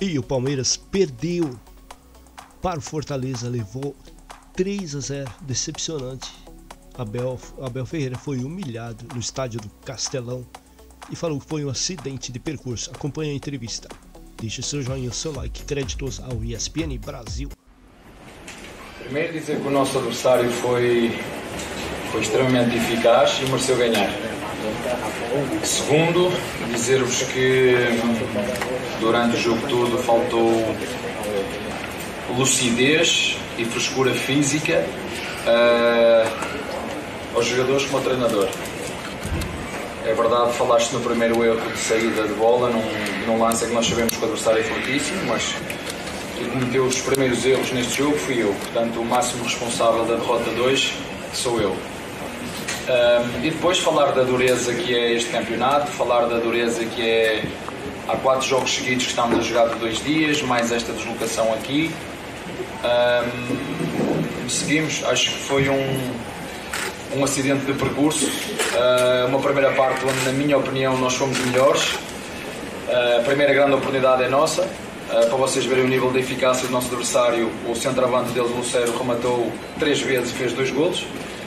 E o Palmeiras perdeu para o Fortaleza, levou 3-0, decepcionante. Abel Ferreira foi humilhado no estádio do Castelão e falou que foi um acidente de percurso. Acompanhe a entrevista. Deixe seu joinha, seu like, créditos ao ESPN Brasil. Primeiro dizer que o nosso adversário foi extremamente eficaz e mereceu ganhar. Segundo, dizer-vos que durante o jogo todo faltou lucidez e frescura física aos jogadores como ao treinador. É verdade, falaste no primeiro erro de saída de bola, num lance em que nós sabemos que o adversário é fortíssimo, mas quem cometeu os primeiros erros neste jogo fui eu. Portanto, o máximo responsável da derrota 2 sou eu. E depois falar da dureza que é este campeonato, falar da dureza que é há 4 jogos seguidos que estamos a jogar por 2 dias, mais esta deslocação aqui. Seguimos, acho que foi um acidente de percurso, uma primeira parte onde, na minha opinião, nós fomos melhores. A primeira grande oportunidade é nossa, para vocês verem o nível de eficácia do nosso adversário. O centroavante deles, o Lucero, rematou 3 vezes e fez 2 golos.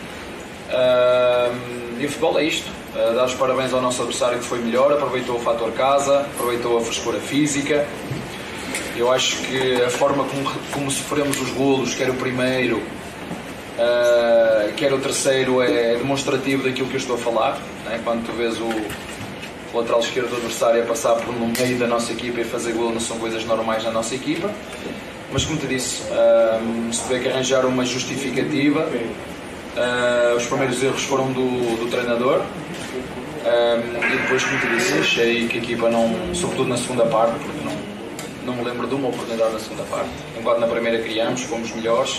E o futebol é isto, dar os parabéns ao nosso adversário que foi melhor, aproveitou o fator casa, aproveitou a frescura física. Eu acho que a forma como sofremos os golos, quer o primeiro, quer o terceiro, é demonstrativo daquilo que eu estou a falar, né? Quando tu vês o lateral esquerdo do adversário a passar por no meio da nossa equipa e fazer gol, não são coisas normais na nossa equipa. Mas como te disse, se tiver que arranjar uma justificativa, os primeiros erros foram do treinador, e depois, como te disse, achei que a equipa sobretudo na segunda parte, porque não me lembro de uma oportunidade na segunda parte. Enquanto na primeira criamos, fomos melhores,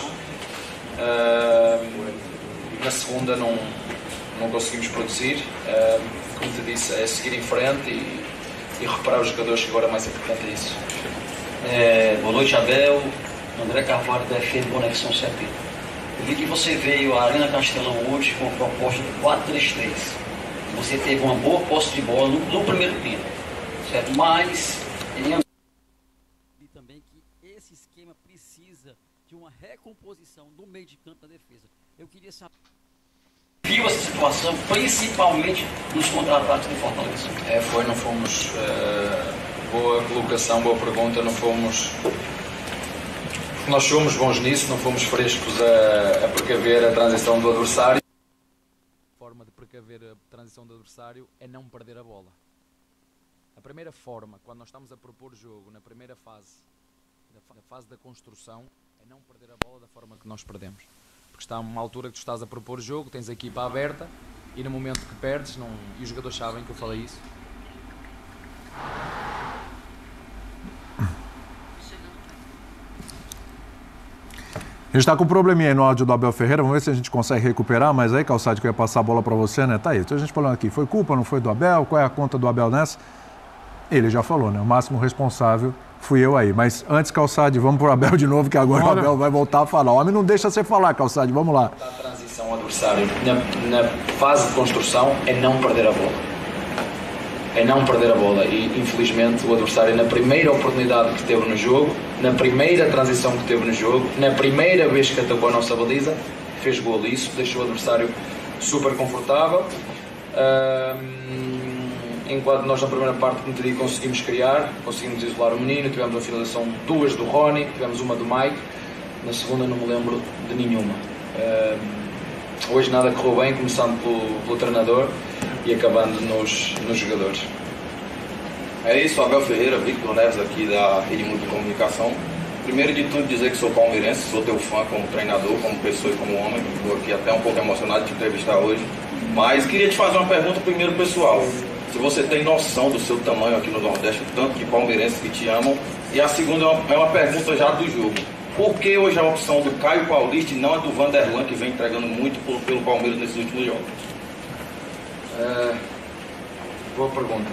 na segunda não conseguimos produzir. Como te disse, é seguir em frente e reparar os jogadores, que agora mais importante é isso. Boa noite, Abel. André Carvalho, da FM Conexão CP. Eu vi que você veio à Arena Castelão hoje com a proposta de 4-3-3. Você teve uma boa posse de bola no primeiro tempo, certo? Mas e também que esse esquema precisa de uma recomposição do meio de campo da defesa. Eu queria saber, viu essa situação, principalmente nos contra-ataques do Fortaleza? Não fomos. Boa colocação, boa pergunta. Não fomos. Nós somos bons nisso, não fomos frescos a precaver a transição do adversário. A forma de precaver a transição do adversário é não perder a bola. A primeira forma, quando nós estamos a propor o jogo, na primeira fase, na fase da construção, é não perder a bola da forma que nós perdemos. Porque está uma altura que tu estás a propor o jogo, tens a equipa aberta e no momento que perdes, e os jogadores sabem que eu falei isso. A gente está com um probleminha aí no áudio do Abel Ferreira, vamos ver se a gente consegue recuperar, mas aí, Calçade, que eu ia passar a bola para você, né? Tá aí, então a gente falando aqui, foi culpa, não foi do Abel? Qual é a conta do Abel nessa? Ele já falou, né? O máximo responsável fui eu aí. Mas antes, Calçade, vamos pro Abel de novo, que agora o Abel vai voltar a falar. O homem não deixa você falar, Calçade, vamos lá. A transição ao adversário na fase de construção é não perder a bola. É não perder a bola e, infelizmente, o adversário, na primeira oportunidade que teve no jogo, na primeira transição que teve no jogo, na primeira vez que atacou a nossa baliza, fez golo. Isso deixou o adversário super confortável. Enquanto nós, na primeira parte, como te digo, conseguimos criar, conseguimos isolar o menino, tivemos a finalização 2 do Rony, tivemos uma do Mike, na segunda não me lembro de nenhuma. Hoje nada correu bem, começando pelo treinador e acabando nos jogadores. É isso, Abel Ferreira, Victor Neves aqui da Rede Mundo de Comunicação. Primeiro de tudo dizer que sou palmeirense, sou teu fã como treinador, como pessoa e como homem. Estou aqui até um pouco emocionado de te entrevistar hoje. Mas queria te fazer uma pergunta primeiro pessoal. Se você tem noção do seu tamanho aqui no Nordeste, tanto de palmeirenses que te amam. E a segunda é uma pergunta já do jogo. Por que hoje a opção do Caio Paulista e não a do Vanderlan, que vem entregando muito pelo Palmeiras nesses últimos jogos? Boa pergunta.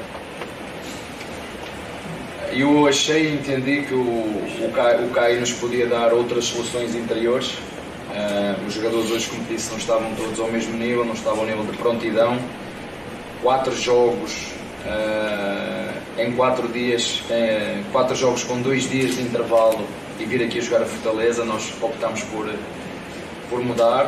Eu achei e entendi que o Caio nos podia dar outras soluções interiores. Os jogadores hoje, como disse, não estavam todos ao mesmo nível, não estavam ao nível de prontidão. 4 jogos em 4 dias, 4 jogos com 2 dias de intervalo e vir aqui a jogar a Fortaleza, nós optámos por mudar.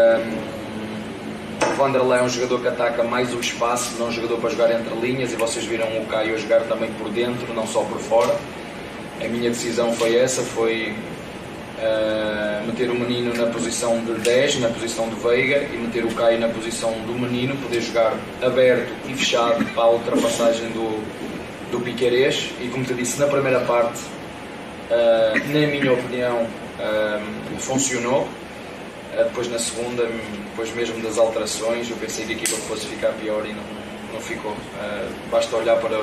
O Vanderlei é um jogador que ataca mais o espaço, não é um jogador para jogar entre linhas, e vocês viram o Caio a jogar também por dentro, não só por fora. A minha decisão foi essa, foi meter o menino na posição de 10, na posição de Veiga, e meter o Caio na posição do menino, poder jogar aberto e fechado para a ultrapassagem do Piquerez. E como te disse, na primeira parte, na minha opinião, funcionou. Depois na segunda, depois mesmo das alterações, eu pensei que a equipa fosse ficar pior e não ficou. Basta olhar para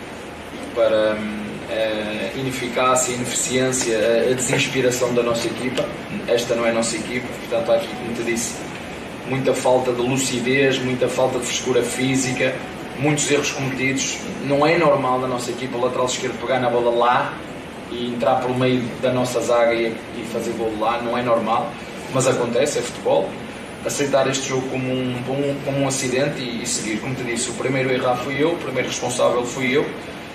a ineficácia, a ineficiência, a desinspiração da nossa equipa. Esta não é a nossa equipa, portanto há aqui, como te disse, muita falta de lucidez, muita falta de frescura física, muitos erros cometidos. Não é normal na nossa equipa o lateral esquerdo pegar na bola lá e entrar pelo meio da nossa zaga e fazer gol lá, não é normal. Mas acontece, é futebol. Aceitar este jogo como um acidente e seguir. Como te disse, o primeiro a errar fui eu, o primeiro responsável fui eu.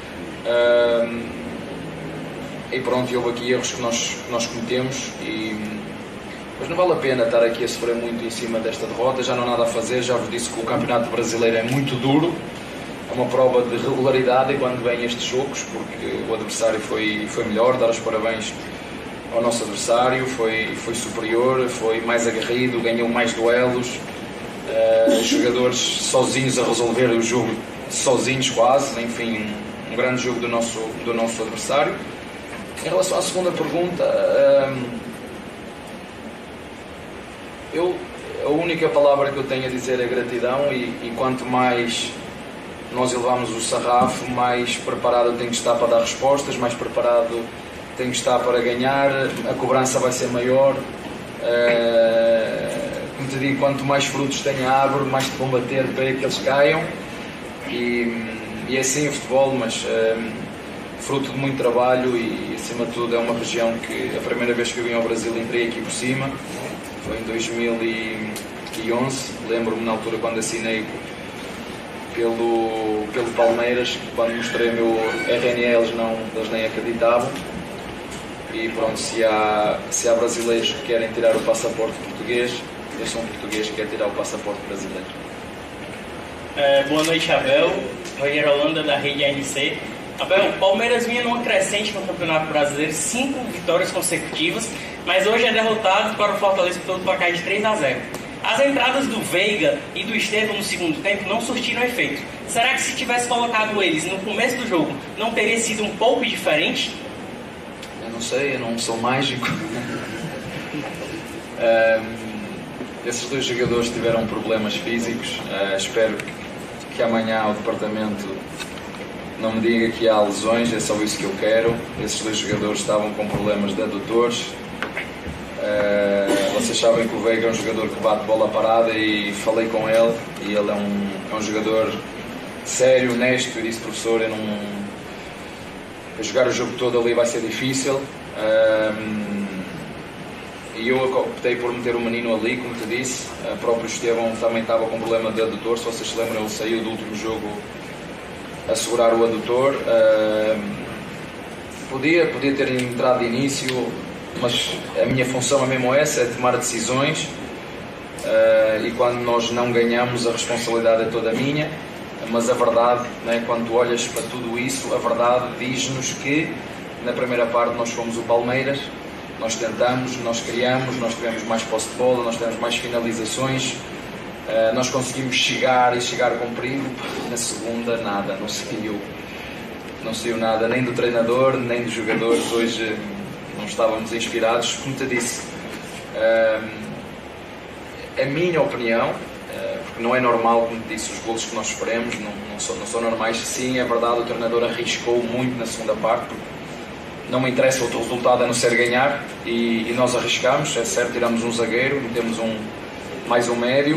E pronto, houve aqui erros que nós cometemos. Mas não vale a pena estar aqui a sofrer muito em cima desta derrota. Já não há nada a fazer. Já vos disse que o Campeonato Brasileiro é muito duro. É uma prova de regularidade e quando vêm estes jogos, porque o adversário foi melhor. Dar os parabéns ao nosso adversário, foi superior, foi mais aguerrido, ganhou mais duelos, jogadores sozinhos a resolver o jogo, sozinhos quase, enfim, um grande jogo do nosso adversário. Em relação à segunda pergunta, a única palavra que eu tenho a dizer é gratidão, e quanto mais nós elevamos o sarrafo, mais preparado eu tenho que estar para dar respostas, mais preparado tenho que estar para ganhar, a cobrança vai ser maior. Como te digo, quanto mais frutos tem a árvore, mais de combater para que eles caiam. E é assim o futebol, mas fruto de muito trabalho e acima de tudo é uma região que a primeira vez que eu vim ao Brasil entrei aqui por cima, foi em 2011, lembro-me na altura quando assinei pelo Palmeiras, quando mostrei o meu RNE eles nem acreditavam. E pronto, se há brasileiros que querem tirar o passaporte português, eu sou um português que quer tirar o passaporte brasileiro. Boa noite, Abel. Rogério Holanda, da Rede RC. Abel, o Palmeiras vinha numa crescente no Campeonato Brasileiro, 5 vitórias consecutivas, mas hoje é derrotado para o Fortaleza pelo placar de 3-0. As entradas do Veiga e do Estevão no segundo tempo não surtiram efeito. Será que se tivesse colocado eles no começo do jogo, não teria sido um pouco diferente? Não sei, eu não sou mágico. Esses dois jogadores tiveram problemas físicos. Espero que amanhã o departamento não me diga que há lesões, é só isso que eu quero. Esses dois jogadores estavam com problemas de adutores. Vocês sabem que o Veiga é um jogador que bate bola parada e falei com ele, e ele é um jogador sério, honesto, e disse: professor, jogar o jogo todo ali vai ser difícil, e eu optei por meter o menino ali, como te disse. O próprio Estevão também estava com problema de adutor, se vocês se lembram, ele saiu do último jogo a segurar o adutor. Podia ter entrado de início, mas a minha função é mesmo essa, é tomar decisões, e quando nós não ganhamos a responsabilidade é toda minha. Mas a verdade, né, quando tu olhas para tudo isso, a verdade diz-nos que na primeira parte nós fomos o Palmeiras, nós tentamos, nós criamos, nós tivemos mais posse de bola, nós tivemos mais finalizações, nós conseguimos chegar com perigo. Na segunda nada, não saiu nada, nem do treinador, nem dos jogadores. Hoje não estávamos inspirados, como te disse. A minha opinião, porque não é normal, como te disse, os golos que nós sofremos não são normais. Sim, é verdade, o treinador arriscou muito na segunda parte, porque não me interessa outro resultado a não ser ganhar, e nós arriscamos, é certo, tiramos um zagueiro, metemos mais um médio,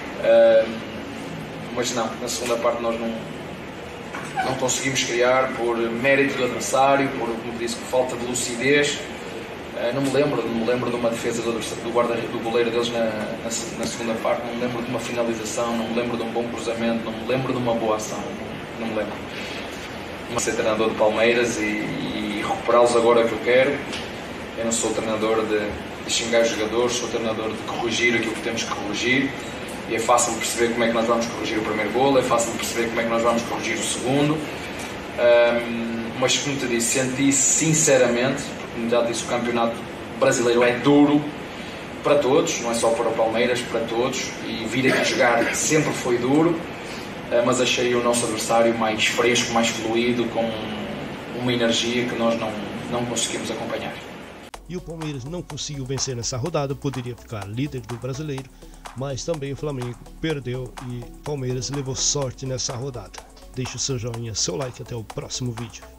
mas não, na segunda parte nós não conseguimos criar por mérito do adversário, como disse, por falta de lucidez. Não me lembro de uma defesa do goleiro deles na segunda parte, não me lembro de uma finalização, não me lembro de um bom cruzamento, não me lembro de uma boa ação, não me lembro. ser treinador do Palmeiras e recuperá-los agora é o que eu quero. Eu não sou treinador de xingar os jogadores, sou treinador de corrigir aquilo que temos que corrigir. E é fácil perceber como é que nós vamos corrigir o primeiro golo, é fácil perceber como é que nós vamos corrigir o segundo. Mas como te disse, senti sinceramente, porque como já disse, o campeonato brasileiro é duro para todos, não é só para o Palmeiras, para todos, e vir aqui jogar sempre foi duro, mas achei o nosso adversário mais fresco, mais fluido, com uma energia que nós não conseguimos acompanhar. E o Palmeiras não conseguiu vencer nessa rodada, poderia ficar líder do brasileiro, mas também o Flamengo perdeu e o Palmeiras levou sorte nessa rodada. Deixe o seu joinha, seu like, até o próximo vídeo.